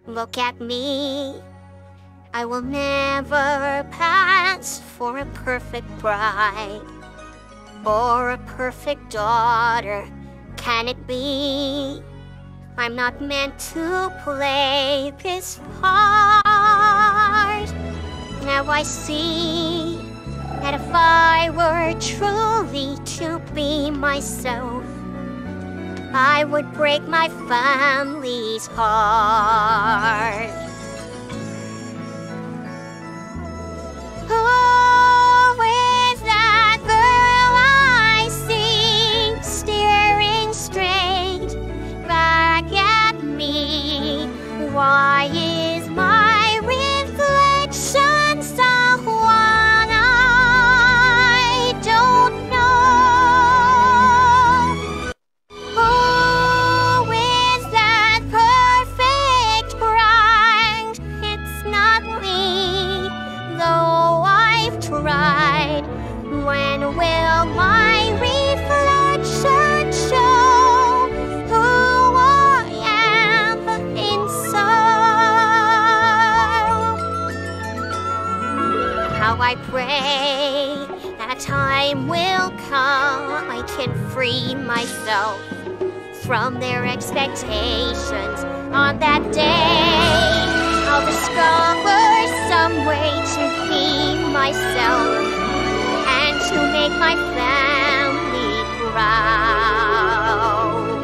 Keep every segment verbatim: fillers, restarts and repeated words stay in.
Look at me. I will never pass for a perfect bride or a perfect daughter. Can it be? I'm not meant to play this part. Now I see that if I were truly to be myself, I would break my family's heart. Who is that girl I see staring straight back at me? Why is my reflection someone I don't know? Who is that perfect bride? It's not me, though I've tried. When will my reflection show who I am inside? How I pray that time will come I can free myself from their expectations. On that day, I'll discover some way to be myself and to make my family proud.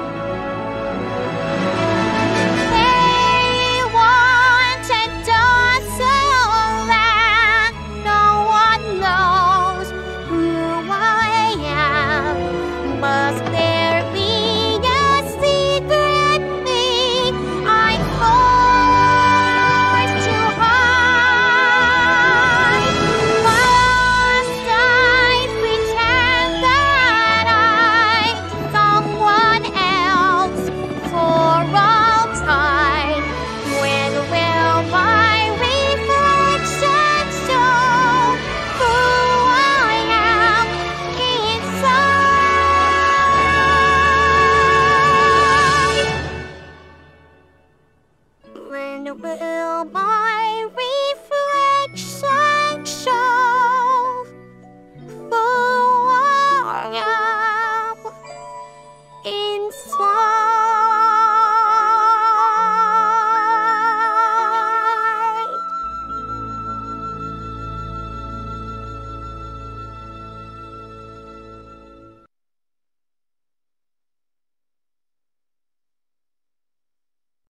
They want a docile land. No one knows who I am. Must there be a secret me I'm forced to hide? Must I pretend that I'm someone else for all time? When will my reflection show who I am inside? When will my